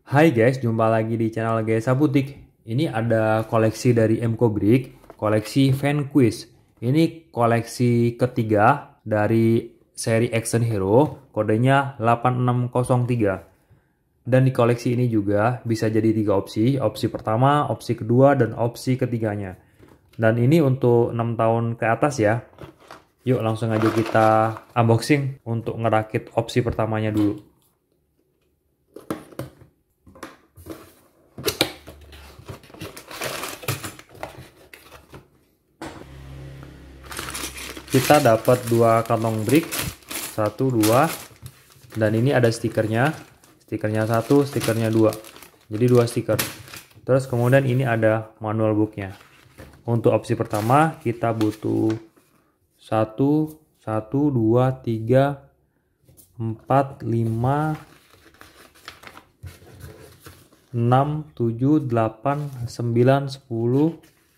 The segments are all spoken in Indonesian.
Hai guys, jumpa lagi di channel Gaesa Butik. Ini ada koleksi dari Emco Brick, koleksi Vanquish. Ini koleksi ketiga dari seri Action Hero, kodenya 8603. Dan di koleksi ini juga bisa jadi 3 opsi. Opsi pertama, opsi kedua, dan opsi ketiganya. Dan ini untuk 6 tahun ke atas ya. Yuk langsung aja kita unboxing untuk ngerakit opsi pertamanya dulu. Kita dapat 2 kantong brick, 1, 2, dan ini ada stikernya, stikernya 1, stikernya 2, jadi 2 stiker. Terus kemudian ini ada manual booknya. Untuk opsi pertama kita butuh 1, 1, 2, 3, 4, 5, 6, 7, 8, 9, 10.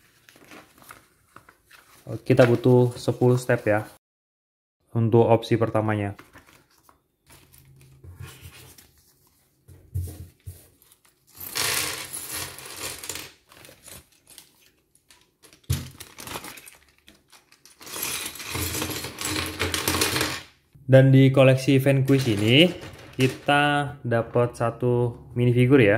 Kita butuh 10 step ya untuk opsi pertamanya. Dan di koleksi Vanquish ini kita dapat satu minifigur ya.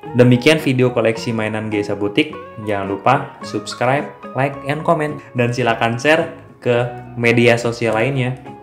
Demikian video koleksi mainan Gesa Butik. Jangan lupa subscribe, like, and comment. Dan silakan share ke media sosial lainnya.